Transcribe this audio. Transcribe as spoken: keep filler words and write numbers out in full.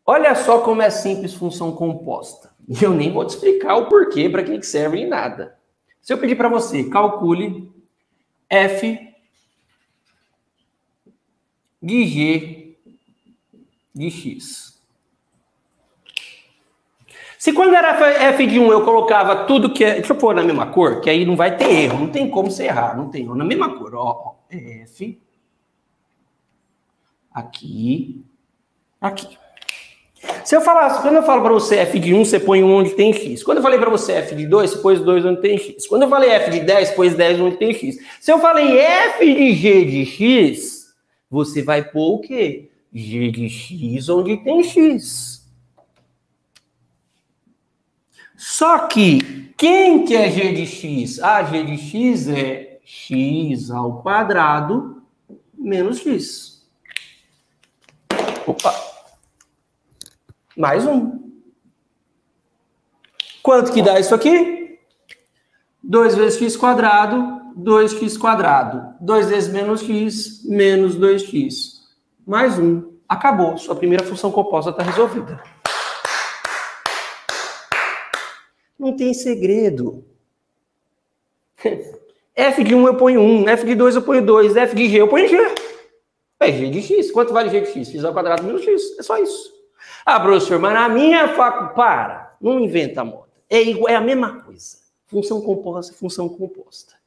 Olha só como é simples função composta. E eu nem vou te explicar o porquê, para que serve nem nada. Se eu pedir para você, calcule f de g de x. Se quando era f de um eu colocava tudo que é... Deixa eu pôr na mesma cor, que aí não vai ter erro. Não tem como você errar, não tem erro. Na mesma cor, ó, ó f... Aqui... Aqui. Se eu falar, quando eu falo para você f de um, você põe um onde tem x. Quando eu falei para você f de dois, você pôs dois onde tem x. Quando eu falei f de dez, pôs dez onde tem x. Se eu falei f de g de x, você vai pôr o quê? G de x onde tem x. Só que, quem que é g de x? Ah, g de x é x ao quadrado menos x. Opa! Mais um. Quanto que dá isso aqui? dois vezes x quadrado, dois x quadrado. dois vezes menos x, menos dois x. Mais um. Acabou. Sua primeira função composta está resolvida. Não tem segredo. F de um eu ponho um, F de dois eu ponho dois, F de g eu ponho g. É g de x. Quanto vale g de x? X ao quadrado menos x. É só isso. Ah, professor, mas na minha facu... Para, não inventa moda. É, igual, é a mesma coisa. Função composta, função composta.